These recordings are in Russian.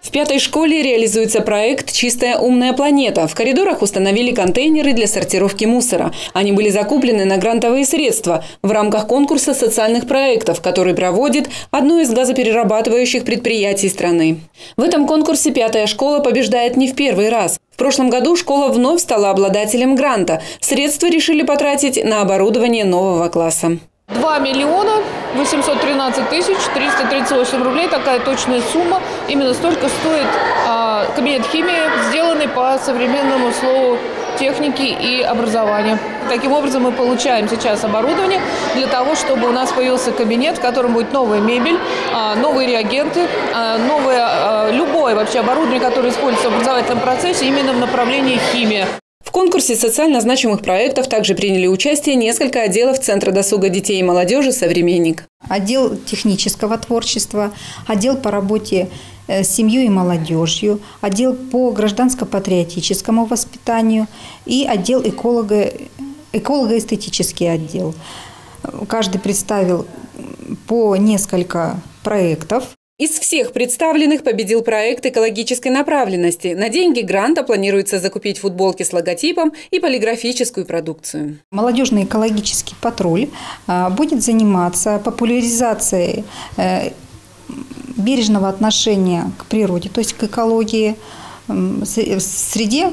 В 5-й школе реализуется проект «Чистая умная планета». В коридорах установили контейнеры для сортировки мусора. Они были закуплены на грантовые средства в рамках конкурса социальных проектов, который проводит одно из газоперерабатывающих предприятий страны. В этом конкурсе 5-я школа побеждает не в первый раз. В прошлом году школа вновь стала обладателем гранта. Средства решили потратить на оборудование нового класса. 2 миллиона 813 тысяч 338 рублей. Такая точная сумма. Именно столько стоит кабинет химии, сделанный по современному слову техники и образования. Таким образом, мы получаем сейчас оборудование для того, чтобы у нас появился кабинет, в котором будет новая мебель, новые реагенты, любое вообще оборудование, которое используется в образовательном процессе именно в направлении химия. В конкурсе социально значимых проектов также приняли участие несколько отделов Центра досуга детей и молодежи «Современник». Отдел технического творчества, отдел по работе с семьей и молодежью, отдел по гражданско-патриотическому воспитанию и отдел эколого-эстетический отдел. Каждый представил по несколько проектов. Из всех представленных победил проект экологической направленности. На деньги гранта планируется закупить футболки с логотипом и полиграфическую продукцию. Молодежный экологический патруль будет заниматься популяризацией бережного отношения к природе, то есть к экологии, в среде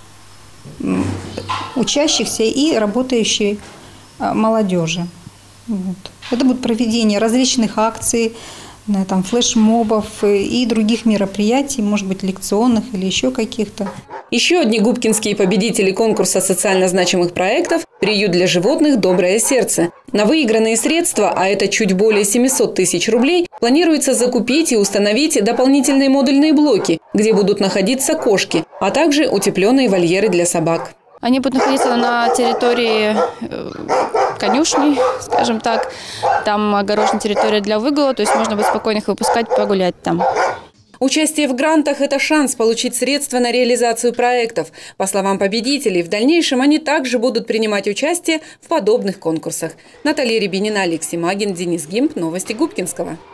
учащихся и работающей молодежи. Это будет проведение различных акций, флешмобов и других мероприятий, может быть, лекционных или еще каких-то. Еще одни губкинские победители конкурса социально значимых проектов – приют для животных «Доброе сердце». На выигранные средства, а это чуть более 700 тысяч рублей, планируется закупить и установить дополнительные модульные блоки, где будут находиться кошки, а также утепленные вольеры для собак. Они будут находиться на территории конюшни, скажем так. Там огорожена территория для выгула, то есть можно будет спокойно их выпускать, погулять там. Участие в грантах – это шанс получить средства на реализацию проектов. По словам победителей, в дальнейшем они также будут принимать участие в подобных конкурсах. Наталья Рябинина, Алексей Магин, Денис Гимп. Новости Губкинского.